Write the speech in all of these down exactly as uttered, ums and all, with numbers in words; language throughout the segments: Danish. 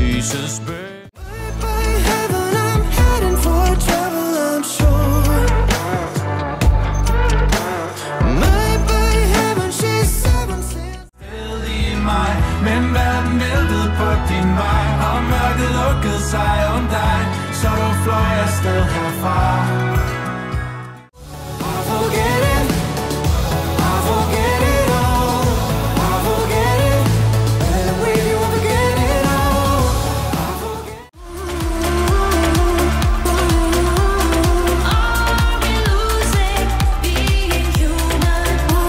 Sys Bjerre. Men verden væltede på din vej, og mørket lukkede sig om dig, så du fløj afsted herfra. I forget it, I forget it all, I forget it, and with you I forget it all. I forget. Are we losing being human?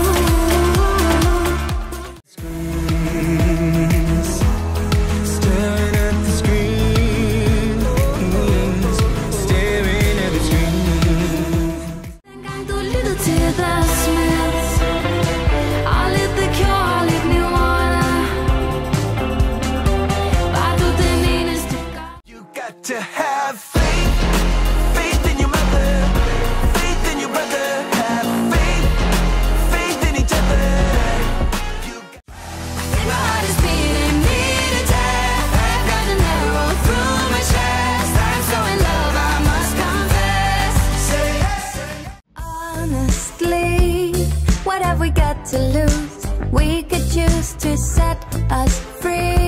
Staring at the screen, staring at the screen. Dengang du lyttede til The Smiths, og lidt The Cure, og lidt Nirvana, var du den eneste goth. You got to have faith, faith in your mother, faith in your brother, have faith, faith in each other. You got And my heart is beating me to death. I've got an arrow through my chest. I'm so in love, I must confess. say yes. Honestly, what have we got to lose? We could choose to set us free.